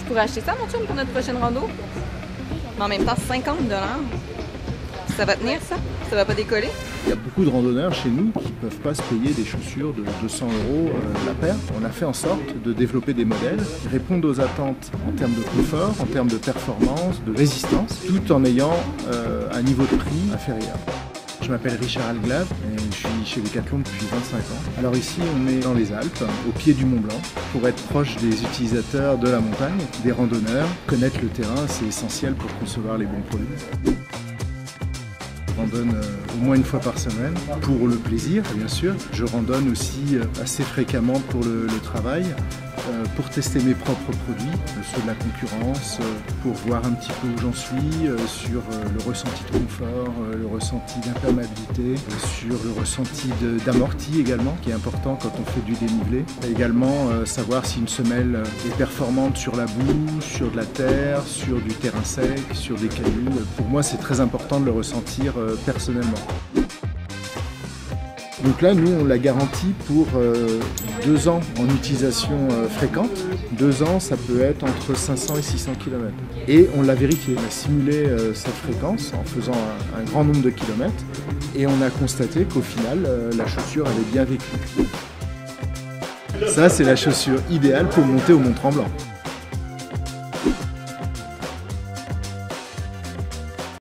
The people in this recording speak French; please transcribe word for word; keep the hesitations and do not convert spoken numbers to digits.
pourrais acheter ça, mon chum, pour notre prochaine rando. Mais en même temps, cinquante dollars. Ça va tenir, ça? Ça va pas décoller? Il y a beaucoup de randonneurs chez nous qui ne peuvent pas se payer des chaussures de deux cents euros la paire. On a fait en sorte de développer des modèles qui répondent aux attentes en termes de confort, en termes de performance, de résistance, tout en ayant euh, un niveau de prix inférieur. Je m'appelle Richard Alglave et je suis chez Decathlon depuis vingt-cinq ans. Alors ici, on est dans les Alpes, au pied du Mont Blanc, pour être proche des utilisateurs de la montagne, des randonneurs. Connaître le terrain, c'est essentiel pour concevoir les bons produits. Je randonne au moins une fois par semaine, pour le plaisir bien sûr. Je randonne aussi assez fréquemment pour le, le travail, pour tester mes propres produits, ceux de la concurrence, pour voir un petit peu où j'en suis, sur le ressenti de confort, le ressenti d'imperméabilité, sur le ressenti d'amorti également, qui est important quand on fait du dénivelé. Également savoir si une semelle est performante sur la boue, sur de la terre, sur du terrain sec, sur des cailloux. Pour moi, c'est très important de le ressentir personnellement. Donc là, nous, on l'a garantit pour euh, deux ans en utilisation euh, fréquente. Deux ans, ça peut être entre cinq cents et six cents kilomètres. Et on l'a vérifié, on a simulé euh, cette fréquence en faisant un, un grand nombre de kilomètres. Et on a constaté qu'au final, euh, la chaussure, elle est bien vécue. Ça, c'est la chaussure idéale pour monter au Mont Tremblant.